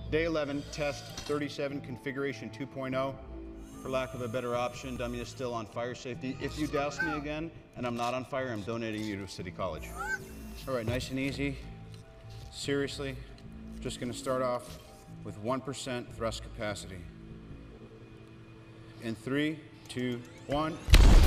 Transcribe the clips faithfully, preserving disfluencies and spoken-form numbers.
Day eleven, test thirty-seven, configuration two point oh. For lack of a better option, dummy is still on fire safety. If you douse me again and I'm not on fire, I'm donating you to City College. All right, nice and easy. Seriously, just gonna start off with one percent thrust capacity. In three, two, one.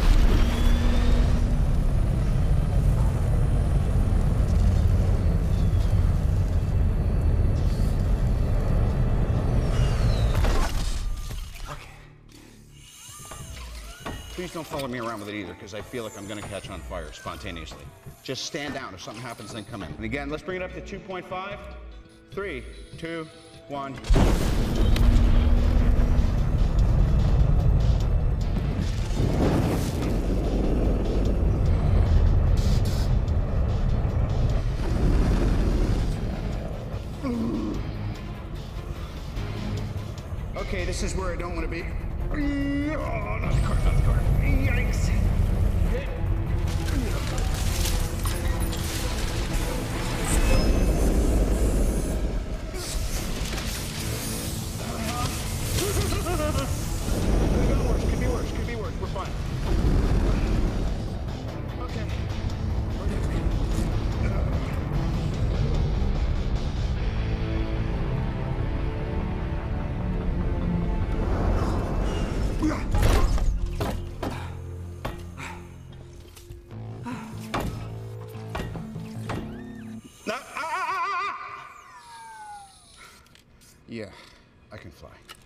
Please don't follow me around with it either, because I feel like I'm gonna catch on fire spontaneously. Just stand down. If something happens, then come in. And again, let's bring it up to two point five. Three, two, one. Okay, this is where I don't want to be. Oh, not the car, not the car. Yikes. Could be worse, could be worse, could be worse. We're fine. Okay. Yeah, I can fly.